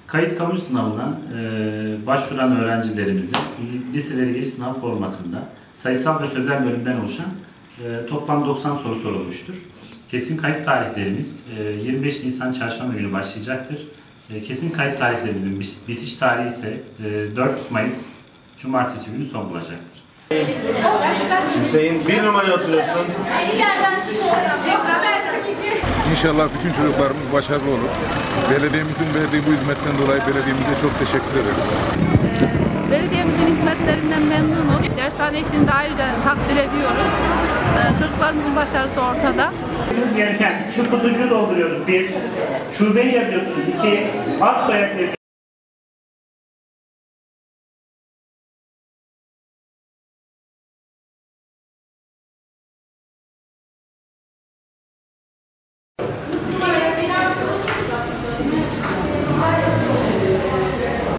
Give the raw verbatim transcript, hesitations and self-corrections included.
Kayıt kabul sınavına e, başvuran öğrencilerimizin liseleri giriş sınav formatında sayısal ve sözel bölümden oluşan e, toplam doksan soru sorulmuştur. Kesin kayıt tarihlerimiz e, yirmi beş Nisan Çarşamba günü başlayacaktır. E, kesin kayıt tarihlerimizin bitiş tarihi ise e, dört Mayıs Cumartesi günü son bulacaktır. Hüseyin, bir numara oturuyorsun. İnşallah bütün çocuklarımız başarılı olur. Belediyemizin verdiği bu hizmetten dolayı belediyemize çok teşekkür ederiz. Ee, belediyemizin hizmetlerinden memnunuz. Dershane işini de ayrıca takdir ediyoruz. Ee, çocuklarımızın başarısı ortada. Gereken şu kutucuğu dolduruyoruz. Bir, şubeyi yazıyorsunuz. İki, ad soyad